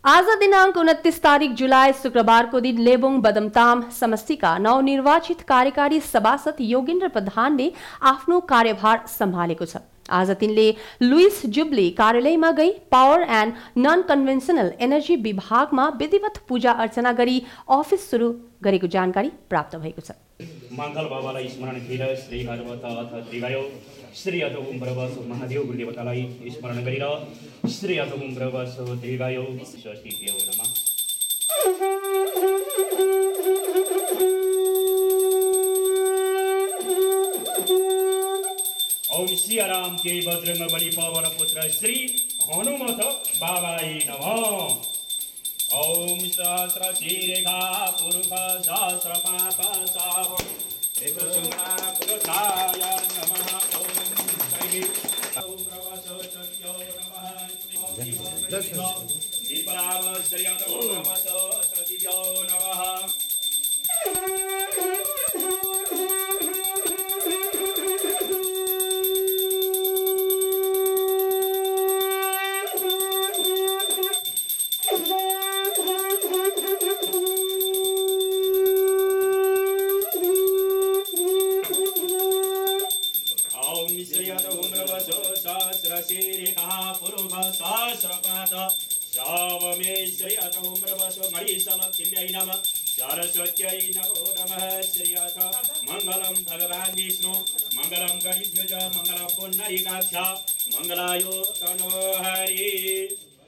आज दिनांक 29 तारिक जुलाई शुक्रबार को दिन लेबोङ बदमताम समष्टिका नवनिर्वाचित कार्यकारी सभासद योगेन्द्र प्रधानले आफ्नो कार्यभार सम्हालेको छ। आज तिनले लुइस जुब्ली कार्यालयमा गई power and non conventional energy विभागमा विधिवत पूजा अर्चना गरी अफिस सुरु गरेको जानकारी प्राप्त भएको छ। मङ्गल बाबालाई स्मरण गरेर श्री हनुमत अथ त्रिगायो श्री अधोम प्रवास महादेव गुरुदेवतालाई स्मरण गरेर श्री अधोम प्रवास त्रिगायो स्वस्तिभ्यो नमः। ओम श्री राम के भद्रंग बलि पवन पुत्र श्री हनुमत बाबाय नमः। ओम सहस्र शीरेखा पुरुष सहस्र पाप सावम एक सुमना पुरुषाय नमः। ओम प्रवासो सत्यो नमः। दीपराम श्री प्रवासो सत्यो नमः। सरस्वत्यै नमो नमः। श्री अथ मंगलम भगवान विष्णु मंगलम गणेश मंगलम पुंडरीकाक्ष मंगलायो तनो हरि।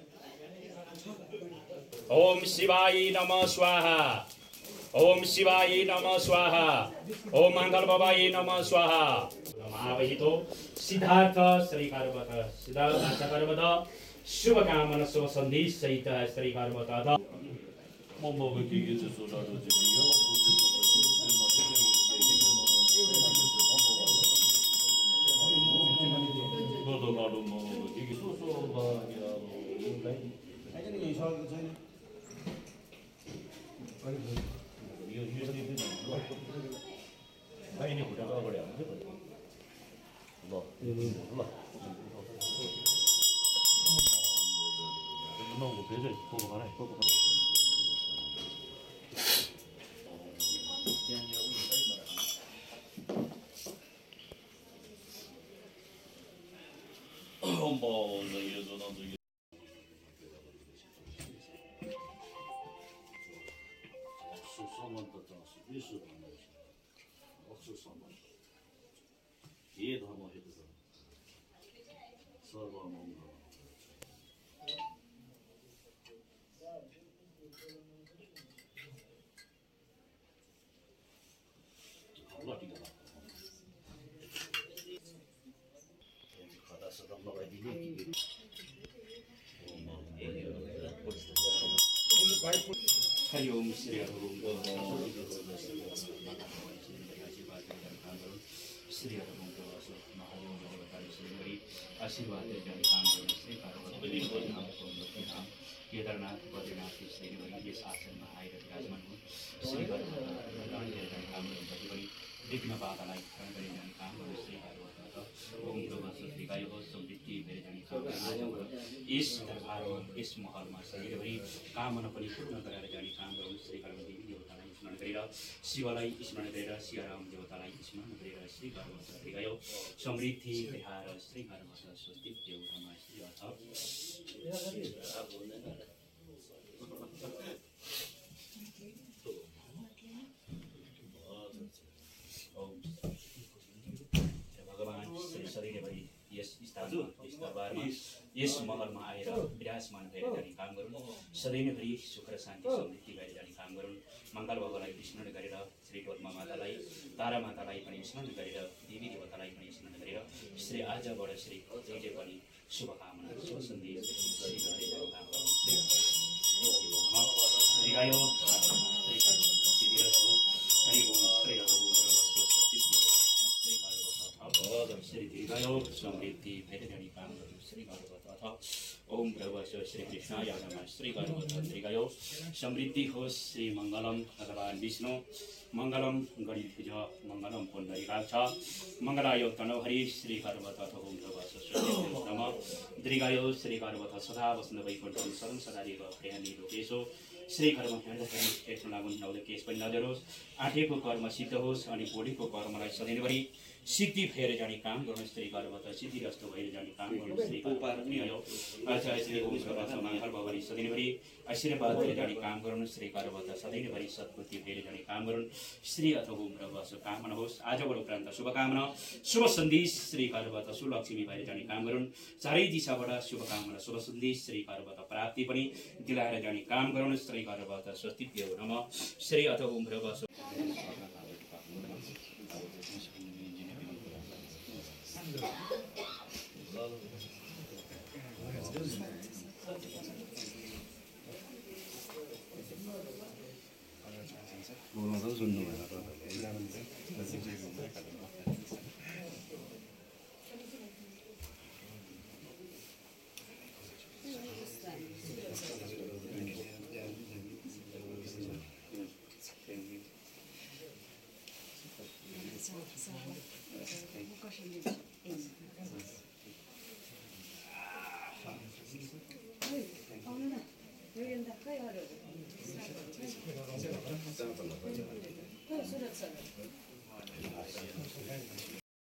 ओम शिवाय नमः स्वाहा। ओम शिवाय नमः स्वाहा। ओम मंगल बाबाय नमः स्वाहा। नमावहितो सिद्धार्थ श्रीकारवत सिद्धार्थ आचार्यवत शुभकामना शुभ सन्देश सहित श्रीकारवत हरि ओम श्री हरि श्री हरि प्रवास महादेव देवता श्री आशीर्वाद केदारनाथ बद्रीनाथ श्री यस आश्रममा आएर विराजमान हुन्। श्री विघ्न बाधालाई ग्रहण गरिने काम गर्नु श्री ओम प्रवास श्रीगायो समृद्धि भेर जाने काम यस दरबारमा यस महलमा शरीरभरि कामना पनि पूर्ण गराएर जाने काम गरौँ। श्री देवी देवतालाई स्मरण गरेर शिवलाई स्मरण गरेर सियाराम देवतालाई स्मरण गरेर श्री श्रीगायो समृद्धि बिहार श्री स्वस्ति देवतामा श्री अथ यस महलमा आएर विराजमान भएर जाने काम गरौँ। सदैवभरि सुख र शान्ति समृद्धि भएर जाने काम गरौँ। मङ्गल बाबालाई स्मरण गरेर श्री पद्मा मातालाई तारा मातालाई पनि स्मरण गरेर देवी देवतालाई पनि स्मरण गरेर श्री आजबाट श्री जहिले पनि शुभकामना शुभ सन्देश श्री समृद्धि धेरै जाने काम गर्नु श्री गर्भवत अथ ओम भगवत श्री कृष्णाय नमः श्री गर्भवत दीर्घायु समृद्धि होस् श्री मङ्गलम भगवान् विष्णु मङ्गलम गणिध्वज मङ्गलम पुण्डरीकाक्ष मङ्गलाय तनोहरि श्री गर्भवत अथ ओम भगवत श्री नमः दीर्घायु श्री गर्भवत सदा वसन्त वैकुण्ठम शरण सदादेव प्रेहनी लोकेशो श्री कर्म हिँड्दाखेरि लागुन नौले केस पनि नजरोस् आठेको कर्म सिद्ध होस् अनि भोलिको कर्मलाई सधैँभरि सिद्धि भएर जाने काम गर्नु श्री गर्भवत सिद्धि जस्तो भएर जाने काम गर्नु श्री श्री ओम गर्भवत मङ्गल भवरी सधैँभरि आशीर्वाद भएर जाने काम गर्नु श्री गर्भवत सधैँभरि सद्बुद्धि भएर जाने काम गर्नु श्री अथ ओम गर्भवत शुभकामना होस् आजबाट उपरान्त शुभकामना शुभ सन्देश श्री गर्भवत सुलक्ष्मी भएर जाने काम गरून् चारै दिशाबाट शुभकामना शुभ सन्देश श्री गर्भवत प्राप्ति पनि दिलाएर जाने काम गरून् श्री गर्भवत स्वस्तिभ्यो नमः श्री अथ ओम गर्भवत